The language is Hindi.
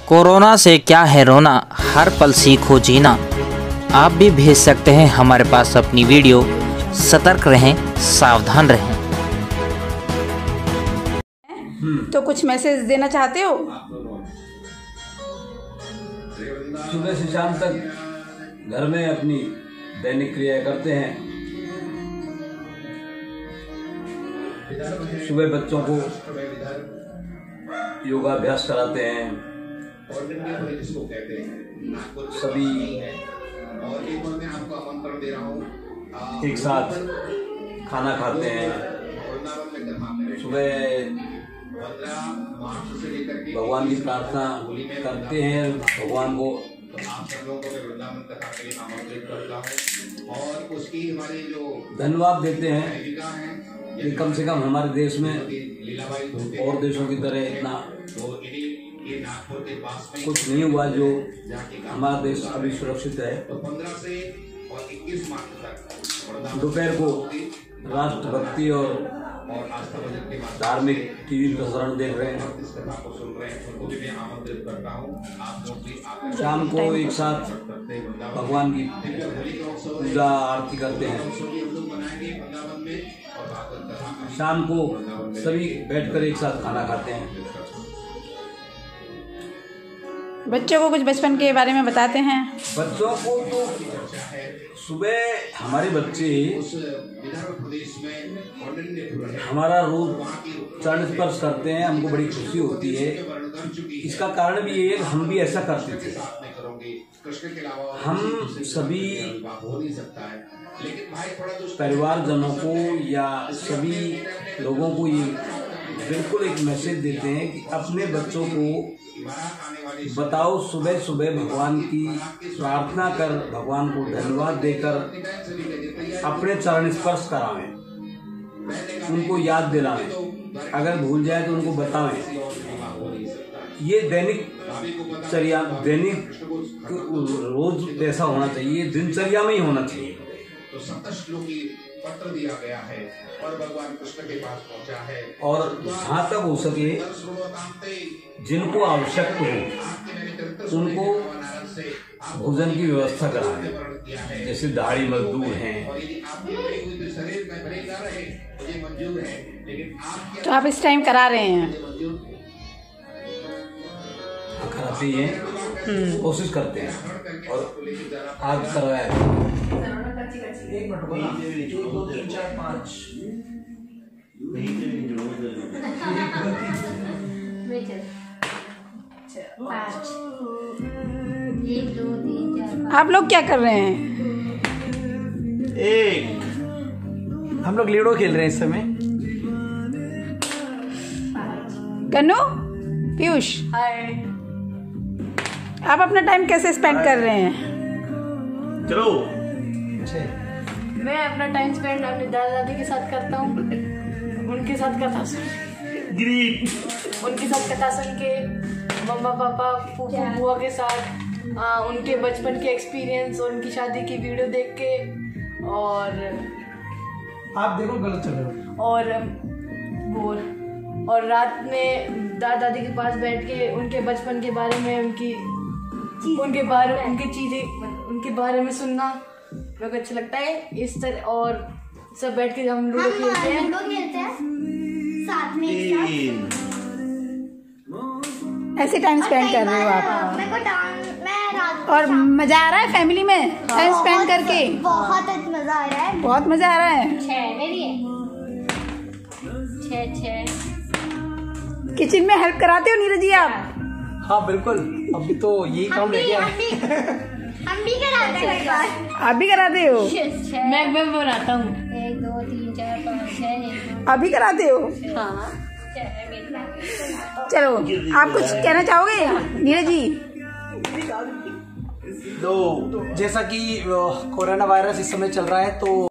कोरोना से क्या है रोना, हर पल सीखो जीना। आप भी भेज सकते हैं हमारे पास अपनी वीडियो। सतर्क रहें, सावधान रहें। तो कुछ मैसेज देना चाहते हो? सुबह से शाम तक घर में अपनी दैनिक क्रिया करते हैं। सुबह बच्चों को योगाभ्यास कराते हैं। सभी एक साथ खाना खाते हैं। सुबह भगवान की प्रार्थना करते हैं, भगवान को आप सब लोगों को वृंदावन कथा के लिए आमंत्रित करता हूं और उसकी हमारे जो धन्यवाद देते हैं कि कम से कम हमारे देश में और देशों की तरह इतना कुछ नहीं हुआ, जो हमारा देश अभी सुरक्षित है। 15 से और 21 मार्च तक दोपहर को राष्ट्रभक्ति और धार्मिक टीवी प्रसारण देख रहे हैं। शाम को एक साथ भगवान की पूजा आरती करते हैं। शाम को सभी बैठकर एक साथ खाना खाते हैं। बच्चों को कुछ बचपन के बारे में बताते हैं। बच्चों को तो सुबह हमारे बच्चे हमारा रोज चरण स्पर्श करते हैं, हमको बड़ी खुशी होती है। इसका कारण भी ये है कि हम भी ऐसा करते थे। हम सभी परिवारजनों को या सभी लोगों को ये बिल्कुल एक मैसेज देते हैं कि अपने बच्चों को बताओ, सुबह सुबह भगवान की प्रार्थना कर, भगवान को धन्यवाद देकर अपने चरण स्पर्श करावें, उनको याद दिलावें। अगर भूल जाए तो उनको बतावें। ये दैनिक रोज ऐसा होना चाहिए, दिनचर्या में ही होना चाहिए। तो 7 श्लोकी पत्र दिया गया है और भगवान कृष्ण के पास पहुंचा है। और जहाँ तक हो सके जिनको आवश्यक हो उनको भोजन की व्यवस्था कराएं। जैसे दाढ़ी मजदूर हैं, तो आप इस टाइम करा रहे हैं? कराते ही हैं, कोशिश करते हैं और आज करवाया। 1 मिनट 1 2 3 4 5 आप लोग क्या कर रहे हैं? हम लोग लूडो खेल रहे हैं इस समय। कन्नू, पीयूष, आप अपना टाइम कैसे स्पेंड कर रहे हैं? चलो। मैं अपना टाइम स्पेंड अपने दादा दादी के साथ करता हूँ। उनके साथ कथा सुन के, मम्मा पापा फूफू बुआ के साथ उनके बचपन के एक्सपीरियंस और उनकी शादी की वीडियो देख के, और आप देखो गलत चल रहे हो। और रात में दादा दादी के पास बैठ के उनके बचपन के बारे में, उनके बारे में सुनना मेरे को अच्छा लगता है। इस तरह और सब बैठ के हम लूडो खेलते हैं साथ में। ऐसे टाइम स्पेंड कर रहे हो आप? और मजा आ रहा है फैमिली में टाइम स्पेंड करके? बहुत मजा आ रहा है। बहुत मजा आ रहा है। 6 किचन में हेल्प कराते हो नीरज जी आप? हाँ बिल्कुल, अभी तो यही काम रह गया है। हम भी कराते हैं। आप भी कराते हो? मैं बनाता हूँ। 1 2 3 4 5 6 आप भी कराते हो? हाँ। चलो, आप कुछ कहना चाहोगे नीरज जी? तो जैसा कि कोरोना वायरस इस समय चल रहा है, तो